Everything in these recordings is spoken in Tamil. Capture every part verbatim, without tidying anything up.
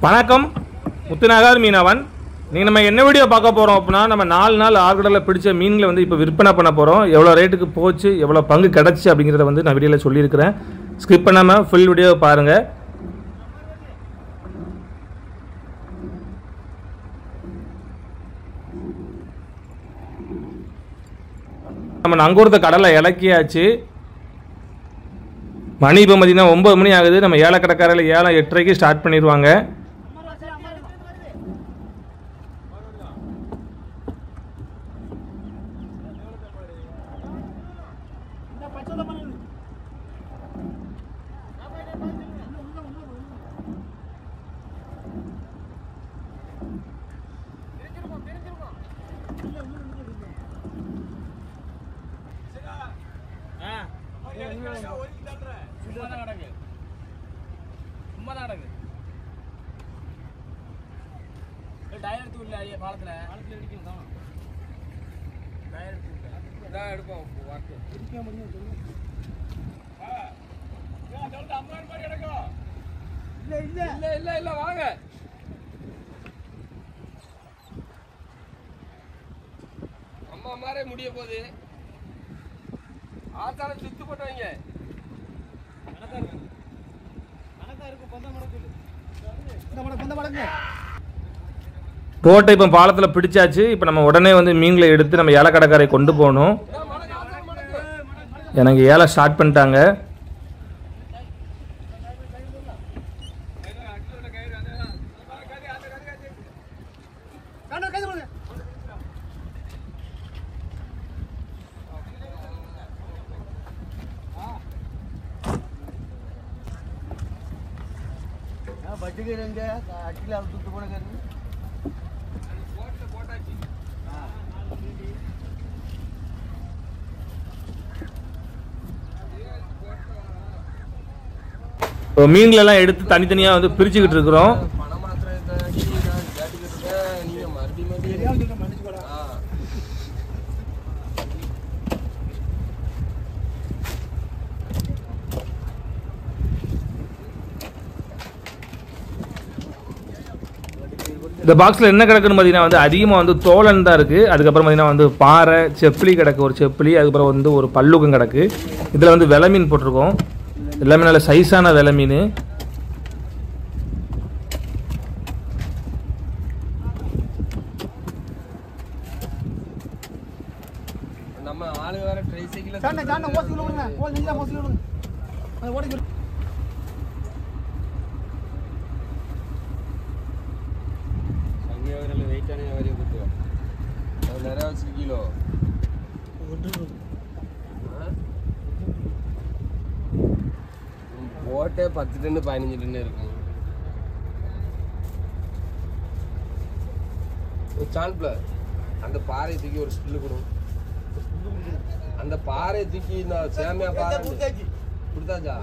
வணக்கம், முத்துநகர் மீனவன். நீங்கள் நம்ம என்ன வீடியோ பார்க்க போகிறோம் அப்படின்னா, நம்ம நாலு நாள் ஆழ்கடலில் பிடிச்ச மீன்களை வந்து இப்போ விற்பனை பண்ண போகிறோம். எவ்வளோ ரேட்டுக்கு போச்சு, எவ்வளோ பங்கு கிடச்சி அப்படிங்கிறத வந்து நான் வீடியோவில் சொல்லியிருக்கிறேன். ஸ்கிப் பண்ணாமல் ஃபுல் வீடியோவை பாருங்கள். நம்ம நங்கூரத்தை கடலை இலக்கியாச்சு. மணி இப்போ பார்த்தீங்கன்னா ஒம்பது மணி ஆகுது. நம்ம ஏலக்கடைக்காரையில் ஏலம் எட்டரைக்கு ஸ்டார்ட் பண்ணிடுவாங்க. அம்மா மாரே முடிய போகுது. ஆத்தால சுத்து போட்டவங்க போட்டை இப்போ பாலத்தில் பிடிச்சாச்சு. இப்போ நம்ம உடனே வந்து மீன்களை எடுத்து நம்ம ஏலக்கடைக்காரை கொண்டு போகணும். எனக்கு ஏலம் ஸ்டார்ட் பண்ணிட்டாங்க. மீன்கள் எல்லாம் எடுத்து தனித்தனியாக வந்து பிரிச்சுக்கிட்டு இருக்கிறோம். இந்த பாக்ஸில் என்ன கிடக்குன்னு பார்த்தீங்கன்னா வந்து அதிகமாக வந்து தோலன் தான் இருக்குது. அதுக்கப்புறம் பார்த்தீங்கன்னா வந்து பாறை, செப்பிலி கிடக்கு, ஒரு செப்பிலி, அதுக்கப்புறம் வந்து ஒரு பல்லுக்கும் கிடக்கு. இதில் வந்து வெலை மீன் போட்டிருக்கோம். எல்லாமே நல்ல சைஸான வெலை மீன். நம்ம ஆளு வேற ட்ரைசைக்கிள் சாண்ட சாண்ட ஓசில விடுங்க. ஓல் நீங்க ஓசில விடுங்க. அது ஓடி சங்கியா வரல வெயிட்டானே வரைய குத்து. அது நிறைய வச்சு கிலோ. போட்டே பத்து டன் பதினஞ்சு டன் இருக்கும். சான்ப்ல அந்த பாறை தூக்கி ஒரு ஸ்டில் கொடுங்க. அந்த பாறை தூக்கி நான் சேமியா பாறை கொடுத்தாச்சா?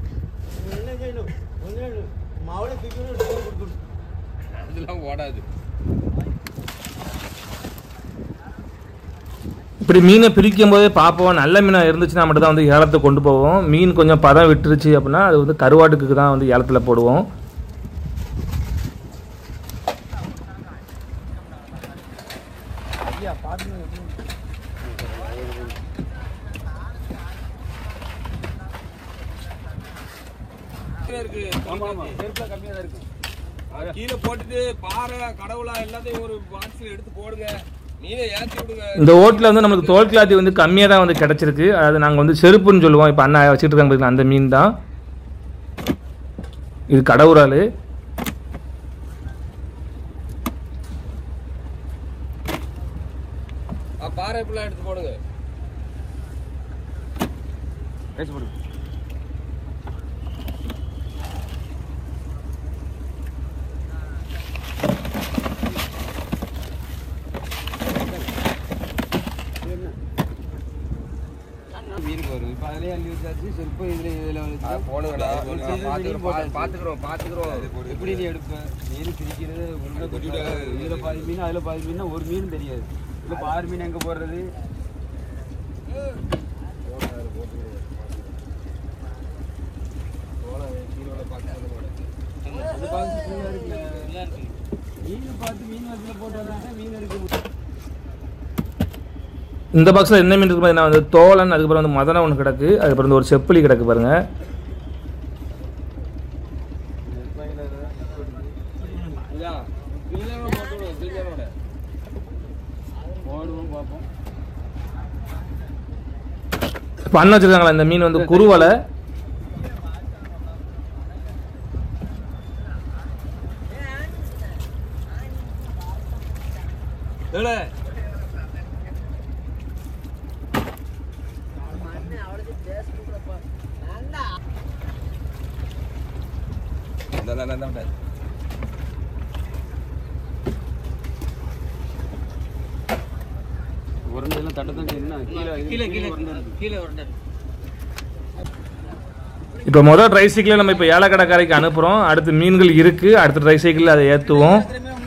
அதெல்லாம் ஓடாது. இப்படி மீனை பிரிக்கும் போதே பார்ப்போம். நல்ல மீனாக இருந்துச்சுன்னா மட்டும் தான் வந்து ஏலத்தை கொண்டு போவோம். மீன் கொஞ்சம் பதம் விட்டுருச்சு அப்படின்னா அது வந்து கருவாட்டுக்கு தான் வந்து ஏலத்தில் போடுவோம். கீழே போட்டுட்டு பாறை கடவுளா எல்லாத்தையும் ஒரு பாக்ஸ்ல எடுத்து போடுங்க. மீனை ஏற்றி விடுங்க. இந்த ஓட்டில் வந்து நமக்கு தோல் கிளாத்தி வந்து கம்மியாக தான் வந்து கிடச்சிருக்கு. அதாவது நாங்கள் வந்து செருப்புன்னு சொல்லுவோம். இப்போ அண்ணா வச்சுட்டு இருக்காங்க பார்த்தீங்கன்னா அந்த மீன் தான் இது. கடவுரால் பாறை ஃபுல்லாக எடுத்து போடுங்க. போடுங்க. பாத்துக்கிறோம் பாத்துக்கிறோம் எப்படி நீ எடுப்பேன் மீன் பிரிக்கிறது இதுல பாதி மீன் அதுல பாதி மீன் ஒரு மீன் தெரியாது. இல்ல பாதி மீன் எங்க போடுறது? பாக்ஸ் ஃபுல்லா இருக்கு. இந்த பாக்ஸில் என்ன மீன் இருக்கு பார்த்தீங்கன்னா வந்து தோலன், அதுக்கப்புறம் வந்து மதனை ஒன்று கிடக்கு, அதுக்கப்புறம் வந்து ஒரு செப்பலி கிடக்கு பாருங்கள். இப்போ அண்ணன் வச்சுருக்காங்களா இந்த மீன் வந்து குருவலை. இப்போ முதல் ட்ரை சைக்கிள் நம்ம இப்போ ஏலக்கடைக்காரைக்கு அனுப்புகிறோம். அடுத்து மீன்கள் இருக்கு, அடுத்த ட்ரை சைக்கிள் அதை ஏற்றுவோம்.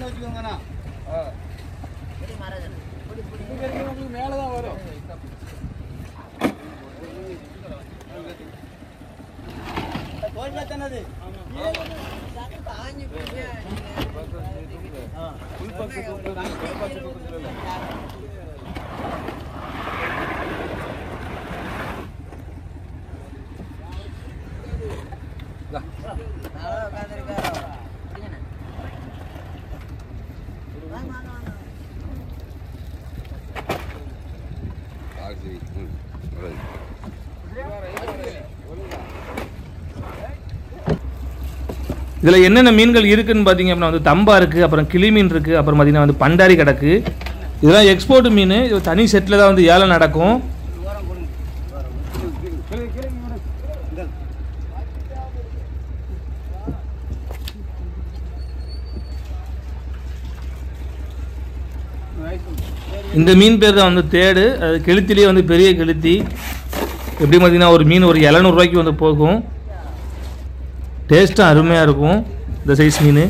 இதில் என்னென்ன மீன்கள் இருக்குன்னு பார்த்தீங்க அப்படின்னா வந்து தம்பா இருக்குது, அப்புறம் கிளி மீன் இருக்குது, அப்புறம் பார்த்தீங்கன்னா வந்து பண்டாரி கிடக்கு. இதெல்லாம் எக்ஸ்போர்ட் மீன். இது தனி செட்டில் தான் வந்து ஏழை நடக்கும். இந்த மீன் பேர் தான் வந்து தேடு. அது கெளுத்திலே வந்து பெரிய கெளுத்தி. எப்படி பார்த்தீங்கன்னா ஒரு மீன் ஒரு எழுநூறுவாய்க்கு வந்து போகும். டேஸ்ட்டும் அருமையாக இருக்கும் இந்த சைஸ் மீன்.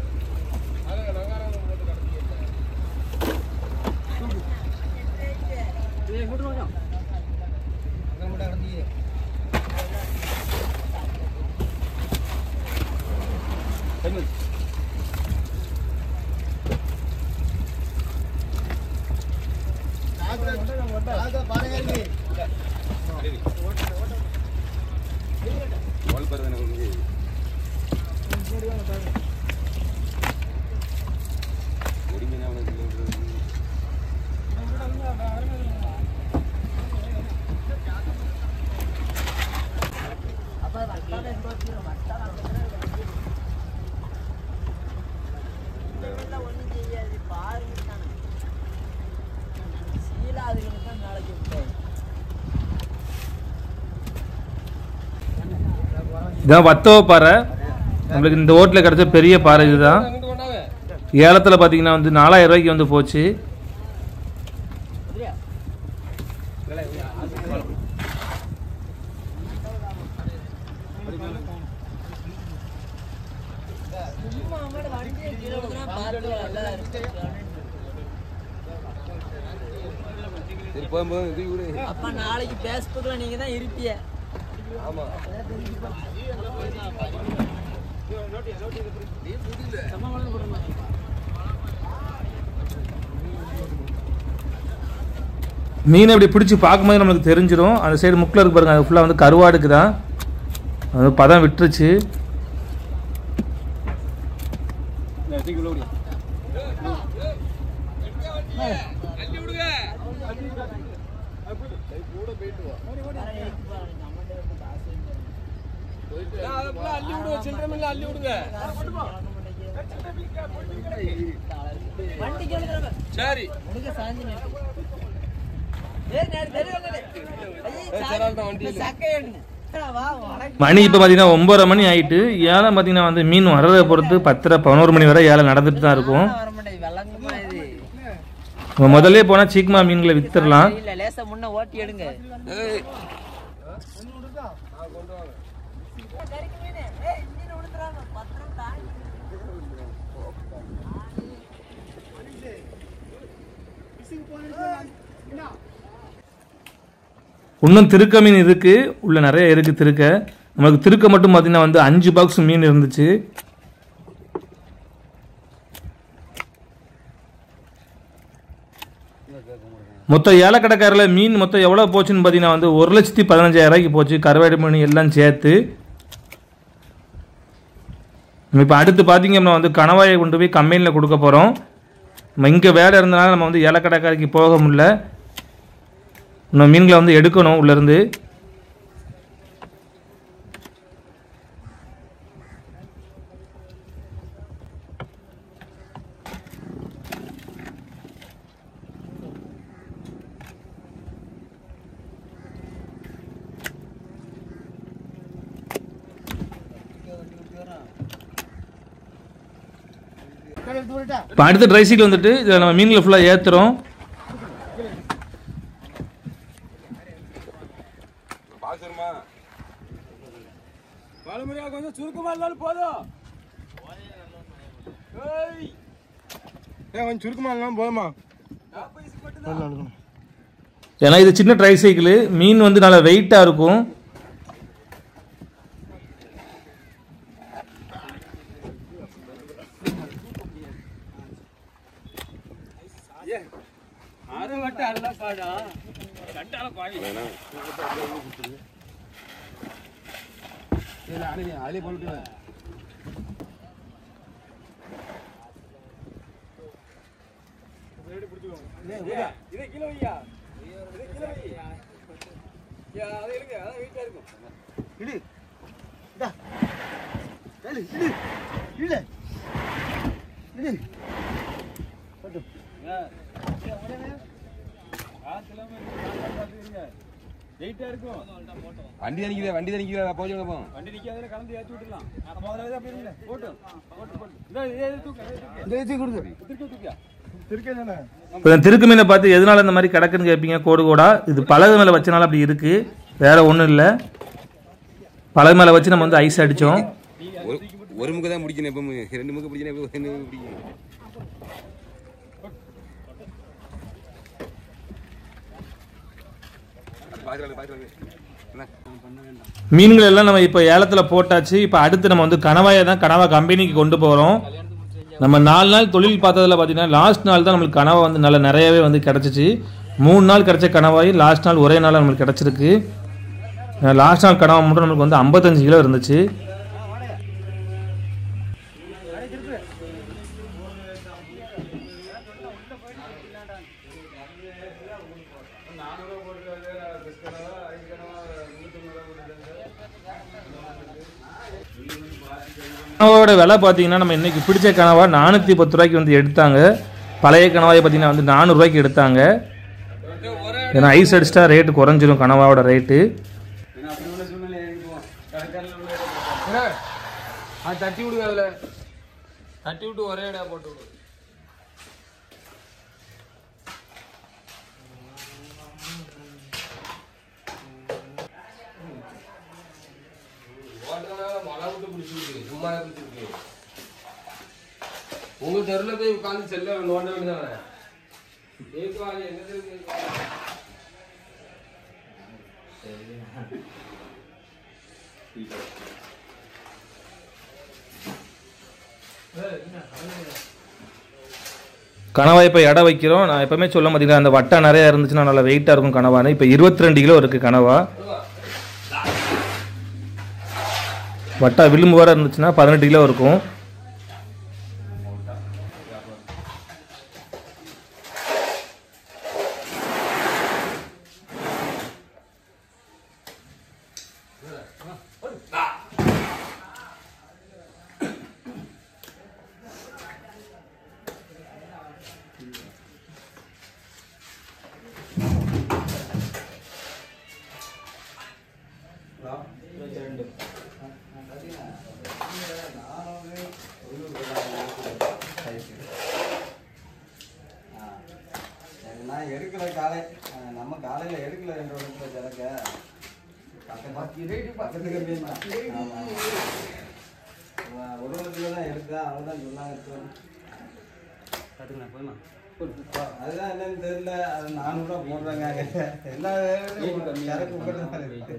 இதான் வத்தவ பாறை. நம்மளுக்கு இந்த ஓட்டில் கிடைச்ச பெரிய பாறை இதுதான். ஏலத்தில் பார்த்தீங்கன்னா வந்து நாலாயிரம் ரூபாய்க்கு வந்து போச்சு. அப்பா நாளைக்கு பேஸ்புக்ல நீங்க தான் இருப்பீங்க. ஆமா. மீன் அப்படி பிடிச்சி பார்க்கும்போது நம்மளுக்கு தெரிஞ்சிடும். அந்த சைடு முக்கில் இருக்கு பாருங்க, அது ஃபுல்லாக வந்து கருவாடுக்கு தான். அது பதம் விட்டுருச்சு. மணி இப்போ பார்த்தீங்கன்னா ஒன்பதரை மணி ஆயிட்டு. ஏலம் பார்த்தீங்கன்னா வந்து மீன் வர்றதை பொறுத்து பத்தரை பதினோரு மணி வரை ஏலம் நடந்துட்டு தான் இருக்கும். முதல்ல போனால் சீக்கிரமா மீன்களை வித்துடலாம். இன்னும் திருக்க மீன் இருக்கு, உள்ள நிறைய இருக்கு திருக்க. நமக்கு திருக்க மட்டும் பார்த்தீங்கன்னா வந்து அஞ்சு பாக்ஸ் மீன் இருந்துச்சு. மொத்தம் ஏலக்கடைக்காரில் மீன் மொத்தம் எவ்வளோ போச்சுன்னு பார்த்தீங்கன்னா வந்து ஒரு லட்சத்தி பதினஞ்சாயிரம் ரூபாய்க்கு போச்சு, கருவாடு மீன் எல்லாம் சேர்த்து. இப்போ அடுத்து பார்த்தீங்க அப்படின்னா வந்து கணவாயை கொண்டு போய் கம்பெனியில் கொடுக்க போகிறோம். நம்ம இங்கே வேலை இருந்தனால நம்ம வந்து ஏலக்கடைக்காரிக்கு போக முடியல, இன்னும் மீன்களை வந்து எடுக்கணும் உள்ளேருந்து. இப்போ அடுத்த ட்ரை சீட் வந்துட்டு இதில் நம்ம மீன்களை ஃபுல்லாக ஏற்றுறோம். கொஞ்சம் சுருக்கமா இருந்தாலும் போதும், கொஞ்சம் சுருக்கமா இருந்தாலும் போதுமா. ஏன்னா இது சின்ன ட்ரை சைக்கிள், மீன் வந்து நல்லா வெயிட்டாக இருக்கும். வண்டி தணிக்குது வண்டி தணிக்குது போச்சு வண்டி நிக்காதே கலந்து ஏற்றி விட்டுலாம். இப்போ திருக்கு மீனை பார்த்து எதனால இந்த மாதிரி கிடக்குன்னு கேட்பீங்க. கோடு கோடா இது பழகு மேலே வச்சனால அப்படி இருக்கு, வேற ஒன்றும் இல்லை. பழகு மேலே வச்சு நம்ம வந்து ஐஸ் அடித்தோம். ஒரு முக தான் முடிக்கணும், எப்போ ரெண்டு முக பிடிக்கணும், ரெண்டு முக பிடிக்கணும். மீன்கள் எல்லாம் நம்ம இப்போ ஏலத்தில் போட்டாச்சு. இப்போ அடுத்து நம்ம வந்து கணவாயை தான் கனவா கம்பெனிக்கு கொண்டு போகிறோம். நம்ம நாலு நாள் தொழில் பார்த்ததில் பார்த்தீங்கன்னா லாஸ்ட் நாள் தான் நம்மளுக்கு கனவா வந்து நல்லா நிறையவே வந்து கிடச்சிச்சு. மூணு நாள் கிடச்ச கனவாய் லாஸ்ட் நாள் ஒரே நாள் நம்மளுக்கு கிடச்சிருக்கு. லாஸ்ட் நாள் கனவா மட்டும் நம்மளுக்கு வந்து ஐம்பத்தஞ்சு கிலோ இருந்துச்சு. கனவாவோட விலை பார்த்தீங்கன்னா நம்ம இன்னைக்கு பிடிச்ச கனவா நானூற்றி பத்து ரூபாய்க்கு வந்து எடுத்தாங்க. பழைய கனவாயை பார்த்தீங்கன்னா வந்து நானூறுரூவாய்க்கு எடுத்தாங்க. ஏன்னா ஐஸ் அடிச்சிட்டா ரேட்டு குறைஞ்சிரும் கனவாவோட ரேட்டு. தட்டி விடுங்க, அதில் தட்டி விட்டு ஒரே இடம் போட்டு விடு. உங்க தெருல போய் உட்காந்து செல்ல நோண்ட வேண்டியதானே. கனவாய் இப்போ எடை வைக்கிறோம். நான் எப்பவுமே சொல்ல பார்த்தீங்கன்னா அந்த வட்டா நிறையா இருந்துச்சுன்னா நல்லா வெயிட்டாக இருக்கும் கனவான்னு. இப்போ இருபத்தி ரெண்டு கிலோ இருக்குது கனவா. வட்டா விளிம்பு வர இருந்துச்சுன்னா பதினெட்டு கிலோ இருக்கும். எடுக்கல காலை நம்ம காலையில் எடுக்கல ரெண்டு வருஷத்துல ஜலக்க பக்கத்துக்கு ஒரு வருஷத்துல தான் எடுத்தா அவங்க தான் சொன்னாங்க. அதுதான் என்னன்னு தெரியல. அது நானூறுரூவா போடுறாங்க எல்லா சரக்கு போட்டு.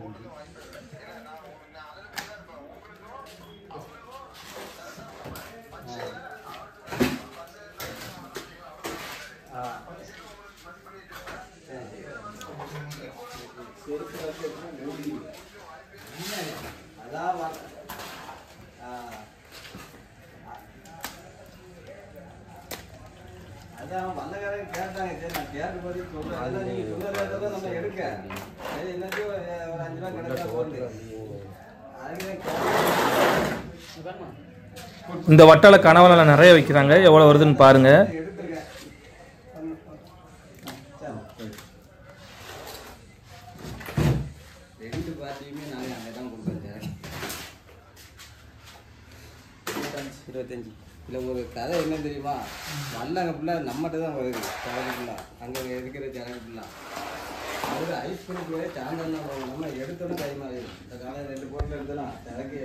அதான் வந்தக்காரங்க கேட்டாங்க சரி நான் கேட்டு போய் சொல்றேன் அதான் நீங்க சொன்ன ரேட்டை தான் நம்ம எடுக்க சரி என்னத்தையும் ஒரு அஞ்சு ரூபா கிடைச்சா போட்டு அதுக்கு இந்த வட்டால கனவால நிறைய வைக்கிறாங்க. எவ்வளோ வருதுன்னு பாருங்க. எடுத்துருக்கேன் ரெண்டு பார்ட்டியுமே நாங்கள் அங்கே தான் கொடுப்போம். இருபத்தஞ்சி இல்லை ஒரு கதை என்ன தெரியுமா, வல்லாங்க ஃபுல்லாக நம்மகிட்ட தான் வருது சரக்கு ஃபுல்லாக, அங்கே இருக்கிற சரக்கு ஃபுல்லாக அது ஐஸ் பண்ணி போய் சாயந்தரம் தான் போகும். நம்ம எடுத்தோன்னு கை மாறிடும். இந்த காலையில் ரெண்டு போட்டில் எடுத்தோன்னா சரக்கு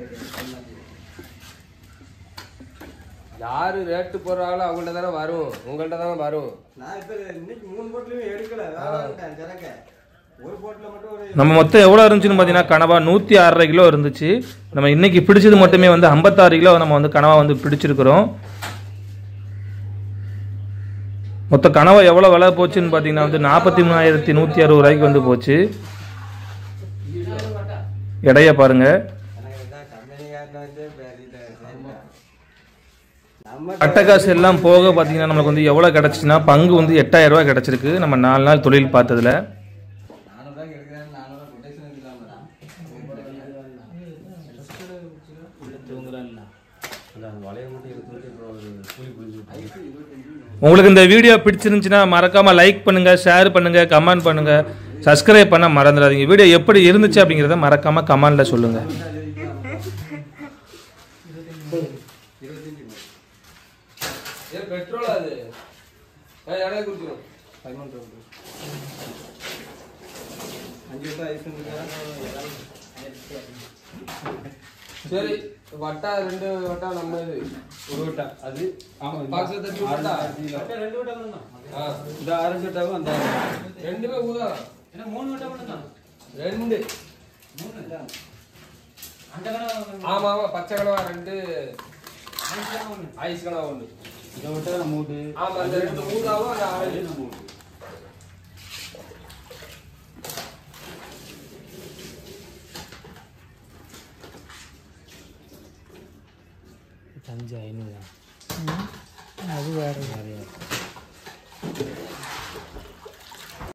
யாரு ரேட்டு போடுறாங்களோ அவங்கள்ட்ட தானே வரும், உங்கள்கிட்ட தானே வரும். நான் இப்போ இன்னைக்கு மூணு போட்டிலையும் எடுக்கல, வேலை சரக்கை ஒரு போட்டில் மட்டும் ஒரு நம்ம மொத்தம் எவ்வளோ இருந்துச்சுன்னு பார்த்தீங்கன்னா கனவா நூற்றி ஆறரை கிலோ இருந்துச்சு. நம்ம இன்னைக்கு பிடிச்சது மட்டுமே வந்து ஐம்பத்தாறு கிலோ நம்ம வந்து கனவா வந்து பிடிச்சிருக்கிறோம். மொத்த கனவா எவ்வளோ விலை போச்சுன்னு பார்த்தீங்கன்னா வந்து நாற்பத்தி மூணாயிரத்தி நூற்றி அறுபது ரூபாய்க்கு வந்து போச்சு. எடைய பாருங்க. அட்டகாசு எல்லாம் போக பார்த்தீங்கன்னா நம்மளுக்கு வந்து எவ்வளோ கிடச்சிச்சுன்னா பங்கு வந்து எட்டாயிரம் ரூபாய் கிடச்சிருக்கு நம்ம நாலு நாள் தொழில் பார்த்ததுல. உங்களுக்கு இந்த வீடியோ பிடிச்சிருந்துச்சுன்னா மறக்காம லைக் பண்ணுங்க, ஷேர் பண்ணுங்க, கமெண்ட் பண்ணுங்க, சப்ஸ்கிரைப் பண்ண மறந்துடாதீங்க. வீடியோ எப்படி இருந்துச்சு அப்படிங்கிறத மறக்காம கமெண்ட்ல சொல்லுங்க. பெட்ரோல் அது இடையே குடிச்சிடும் அஞ்சு வருஷம் ஐஸ் சரி. வட்டா ரெண்டு வட்டா நம்ம இது ஒரு வட்டா அது ஆமாம் பாக்ஸ் தட்டி வட்டா ரெண்டு வட்டா தான். ஆ இந்த ஆரஞ்சு வட்டாவும் அந்த ரெண்டுமே ஊதா ஏன்னா மூணு வட்டா மட்டும் தான். ரெண்டு மூணு தான். ஆமா ஆமா பச்சை கனவா ரெண்டு, ஐஸ் கனவா ஒன்று. இதை விட்டா மூணு. ஆமா அந்த ரெண்டு ஊதாவும் அந்த ஆரஞ்சு மூணு. அஞ்சு ஐநூறு அது வேறு வேறையா